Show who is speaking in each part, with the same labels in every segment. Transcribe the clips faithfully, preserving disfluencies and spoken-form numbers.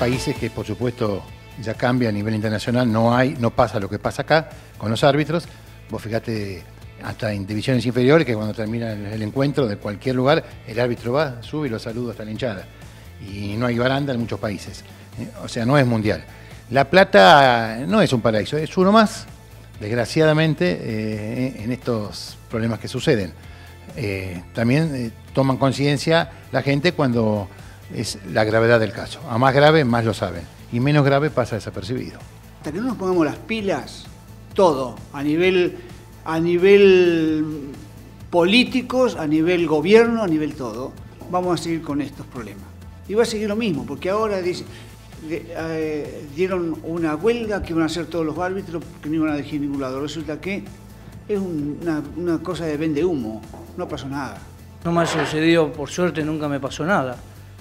Speaker 1: países que, por supuesto, ya cambia a nivel internacional, no hay, no pasa lo que pasa acá con los árbitros. Vos fíjate, hasta en divisiones inferiores, que cuando termina el, el encuentro de cualquier lugar, el árbitro va, sube y lo saluda hasta la hinchada. Y no hay baranda en muchos países. Eh, o sea, no es mundial. La Plata no es un paraíso, es uno más, desgraciadamente, eh, en estos problemas que suceden. Eh, también eh, toman conciencia la gente cuando es la gravedad del caso. A más grave, más lo saben. Y menos grave pasa desapercibido.
Speaker 2: Hasta que no nos pongamos las pilas, todo, a nivel, a nivel políticos, a nivel gobierno, a nivel todo, vamos a seguir con estos problemas. Y va a seguir lo mismo, porque ahora dice, de, eh, dieron una huelga que iban a hacer todos los árbitros porque no iban a elegir ningún lado. Resulta que es un, una, una cosa de vende humo, no pasó nada.
Speaker 3: No me ha sucedido, por suerte nunca me pasó nada.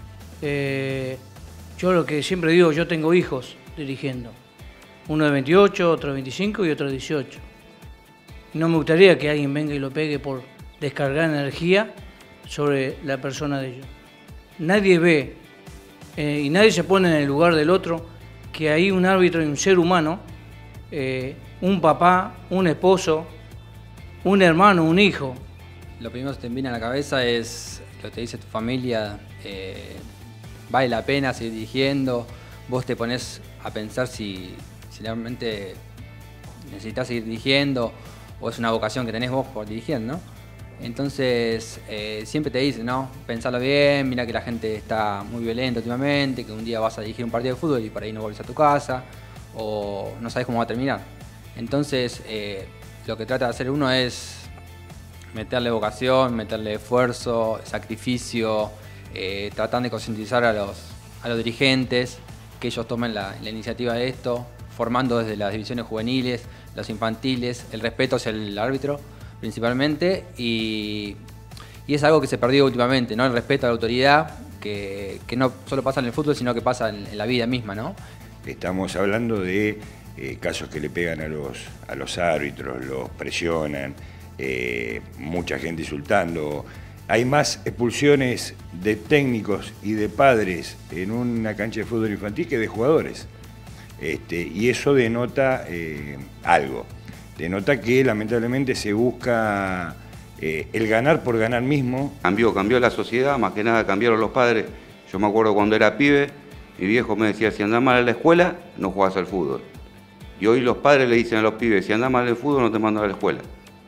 Speaker 3: Eh, yo lo que siempre digo, yo tengo hijos dirigiendo. Uno de veintiocho, otro de veinticinco y otro de dieciocho. Y no me gustaría que alguien venga y lo pegue por descargar energía sobre la persona de ellos. Nadie ve eh, y nadie se pone en el lugar del otro que hay un árbitro y un ser humano, eh, un papá, un esposo, un hermano, un hijo.
Speaker 4: Lo primero que te viene a la cabeza es lo que te dice tu familia, eh, vale la pena seguir dirigiendo, vos te pones a pensar si, si realmente necesitas seguir dirigiendo o es una vocación que tenés vos por dirigir, ¿no? Entonces eh, siempre te dicen, ¿no? Pensalo bien, mira que la gente está muy violenta últimamente, que un día vas a dirigir un partido de fútbol y por ahí no volvés a tu casa o no sabes cómo va a terminar. Entonces eh, lo que trata de hacer uno es meterle vocación, meterle esfuerzo, sacrificio, eh, tratando de concientizar a los, a los dirigentes, que ellos tomen la, la iniciativa de esto, formando desde las divisiones juveniles, los infantiles, el respeto hacia el árbitro principalmente, y, y es algo que se perdió últimamente, ¿no? El respeto a la autoridad, que, que no solo pasa en el fútbol, sino que pasa en, en la vida misma, ¿no?
Speaker 5: Estamos hablando de eh, casos que le pegan a los, a los árbitros, los presionan, eh, mucha gente insultando. Hay más expulsiones de técnicos y de padres en una cancha de fútbol infantil que de jugadores. Este, y eso denota eh, algo. Denota que lamentablemente se busca eh, el ganar por ganar mismo.
Speaker 6: Cambió, cambió la sociedad, más que nada cambiaron los padres. Yo me acuerdo cuando era pibe, mi viejo me decía, si andás mal a la escuela, no jugás al fútbol. Y hoy los padres le dicen a los pibes, si andás mal en el fútbol, no te mando a la escuela.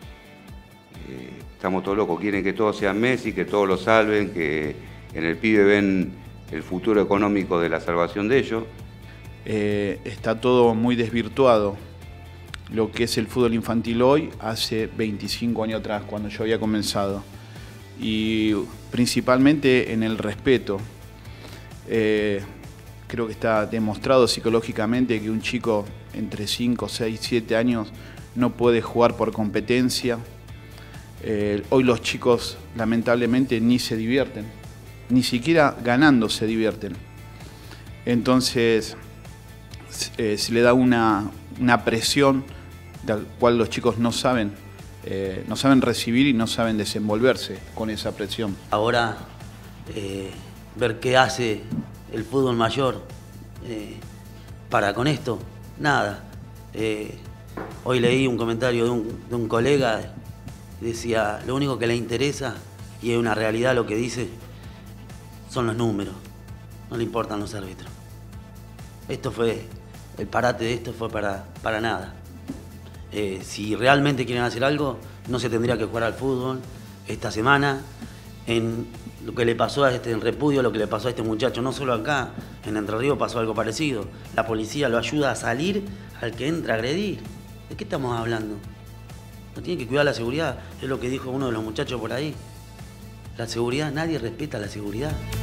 Speaker 6: Eh, estamos todos locos, quieren que todos sean Messi, que todos lo salven, que en el pibe ven el futuro económico de la salvación de ellos.
Speaker 7: Eh, está todo muy desvirtuado. Lo que es el fútbol infantil hoy, hace veinticinco años atrás, cuando yo había comenzado. Y principalmente en el respeto. Eh, creo que está demostrado psicológicamente que un chico entre cinco, seis, siete años no puede jugar por competencia. Eh, hoy los chicos lamentablemente ni se divierten, ni siquiera ganando se divierten. Entonces eh, se le da una, una presión de la cual los chicos no saben, eh, no saben recibir y no saben desenvolverse con esa presión.
Speaker 8: Ahora eh, ver qué hace el fútbol mayor eh, para con esto, nada. Eh, hoy leí un comentario de un, de un colega, decía, lo único que le interesa, y es una realidad lo que dice, son los números, no le importan los árbitros. Esto fue, el parate de esto fue para, para nada. Eh, si realmente quieren hacer algo, no se tendría que jugar al fútbol esta semana. En lo que le pasó a este en repudio, lo que le pasó a este muchacho, no solo acá, en Entre Ríos pasó algo parecido. La policía lo ayuda a salir al que entra a agredir. ¿De qué estamos hablando? No tiene que cuidar la seguridad, es lo que dijo uno de los muchachos por ahí. La seguridad, nadie respeta la seguridad.